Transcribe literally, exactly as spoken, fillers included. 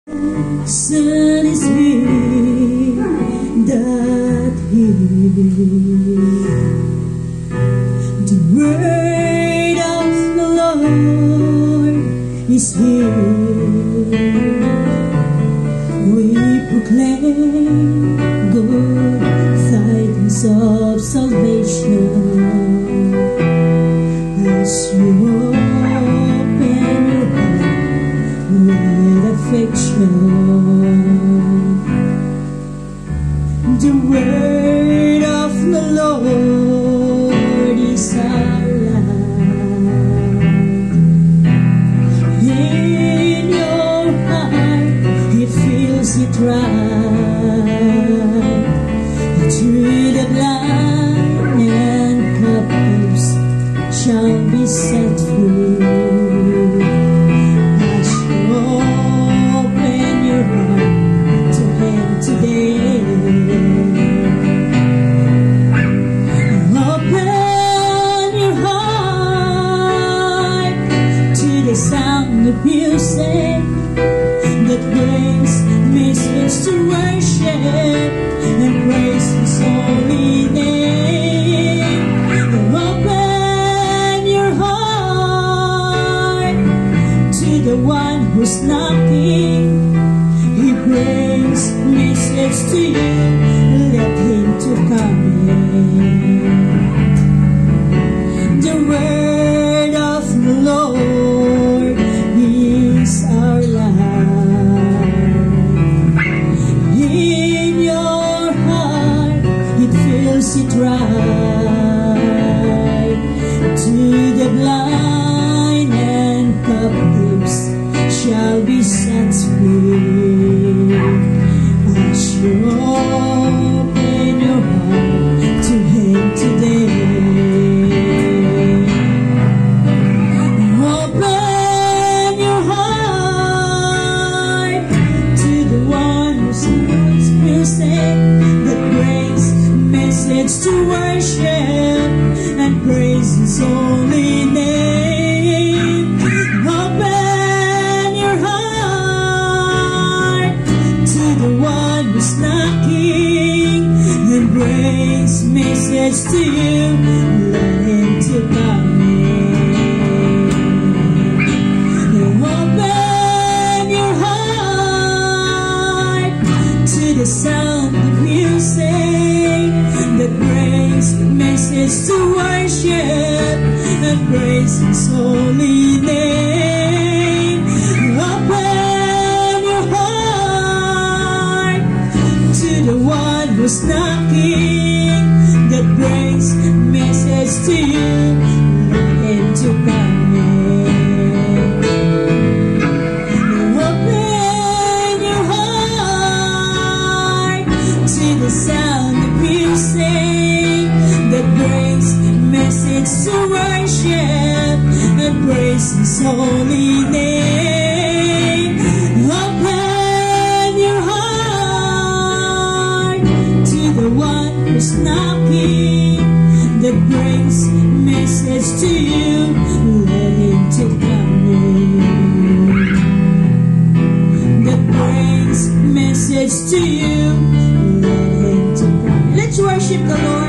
Son is he that hears the word of the Lord is here. We proclaim good tidings of salvation as you open your heart with affection. The word of the Lord is our light. In your heart it fills it right. Through the blind and captives shall be set free. As you open your heart to Him today, open your heart to the sound of music that brings message to worship and praise His holy name. Open your heart to the one who's knocking. He brings message to you. Let Him to come in. The word of the Lord is our life. In your heart it fills it right. To the blind and captives shall be set free. As you open your heart to Him today, open your heart to the one who sings music that brings message to worship and praise His holy name. Open your heart to the one who's knocking and brings message to you. Let Him to come in. Open your heart to the sound of music that brings message to worship and praise His holy name. Open your heart to the one who's knocking that brings message to you. Let Him to come in. Open your heart to the sound of music that brings message to worship and praise His holy name. Open your heart to the one who's knocking that brings message to you. Let Him to come in. That brings message to you. Let Him to come in. Let's worship the Lord.